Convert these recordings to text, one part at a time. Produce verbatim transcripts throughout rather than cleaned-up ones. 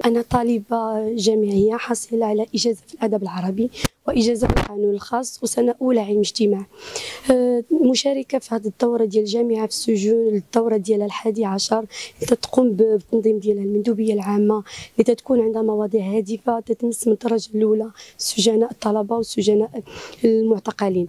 أنا طالبة جامعية حاصلة على إجازة في الأدب العربي وإجازة في القانون الخاص وسنة أولى علم اجتماع. المشاركة في هذه الدورة ديال الجامعة في السجون، الدورة ديالها الحادي عشر اللي تتقوم بالتنظيم ديالها المندوبية العامة اللي تتكون عندها مواضيع هادفة تتمس من الدرجة الأولى سجناء الطلبة وسجناء المعتقلين.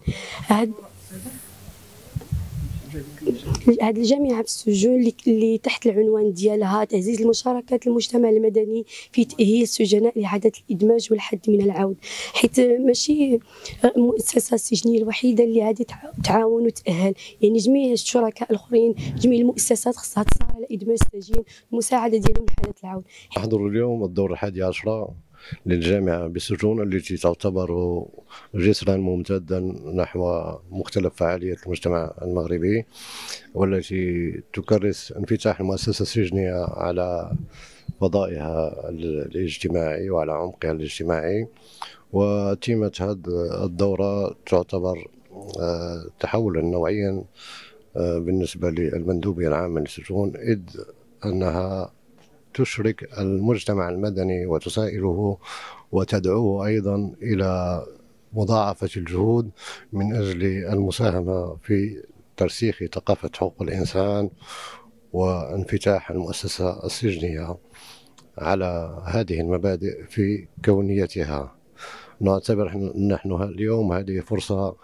هذه الجامعة في السجون اللي تحت العنوان ديالها تعزيز المشاركات المجتمع المدني في تأهيل السجناء لإعادة الإدماج والحد من العود، حيث ماشي المؤسسة السجنية الوحيدة اللي غادي تعاون وتأهل، يعني جميع الشركاء الآخرين جميع المؤسسات خصها تسعى على إدماج السجين والمساعدة ديالهم لحالة العود. نحضر اليوم الدورة الحادية عشرة للجامعة بالسجون التي تعتبر جسرا ممتدا نحو مختلف فعاليات المجتمع المغربي، والتي تكرس انفتاح المؤسسة السجنية على فضائها الاجتماعي وعلى عمقها الاجتماعي. وتيمة هذه الدورة تعتبر تحولا نوعيا بالنسبة للمندوبية العامة للسجون، إذ أنها تشرك المجتمع المدني وتسائله وتدعوه أيضا إلى مضاعفة الجهود من أجل المساهمة في ترسيخ ثقافة حقوق الإنسان وانفتاح المؤسسة السجنية على هذه المبادئ في كونيتها. نعتبر نحن اليوم هذه فرصة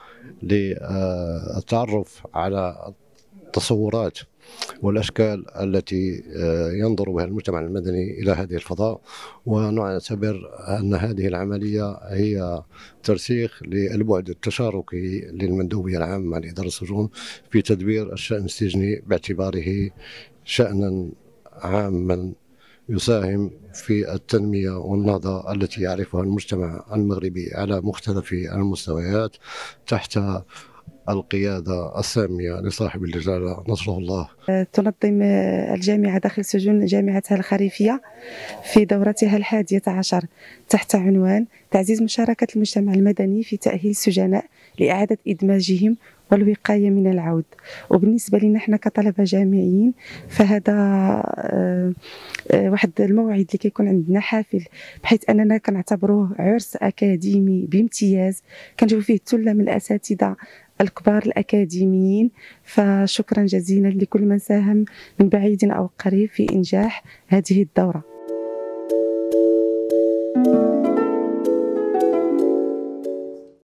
للتعرف على التصورات والأشكال التي ينظر بها المجتمع المدني إلى هذه الفضاء، ونعتبر أن هذه العملية هي ترسيخ للبعد التشاركي للمندوبية العامة لإدارة السجون في تدبير الشأن السجني باعتباره شأنا عاما يساهم في التنمية والنهضة التي يعرفها المجتمع المغربي على مختلف المستويات تحت القيادة السامية لصاحب الجلالة نصره الله. تنظم الجامعة داخل سجون جامعتها الخريفية في دورتها الحادية عشر تحت عنوان تعزيز مشاركة المجتمع المدني في تأهيل السجناء لإعادة إدماجهم والوقاية من العود. وبالنسبة لنا احنا كطلبة جامعيين فهذا واحد الموعد اللي كيكون عندنا حافل، بحيث أننا كنعتبروه عرس أكاديمي بامتياز كنجيو فيه ثلة من الأساتذة الكبار الأكاديميين. فشكرا جزيلا لكل من ساهم من بعيد أو قريب في إنجاح هذه الدورة.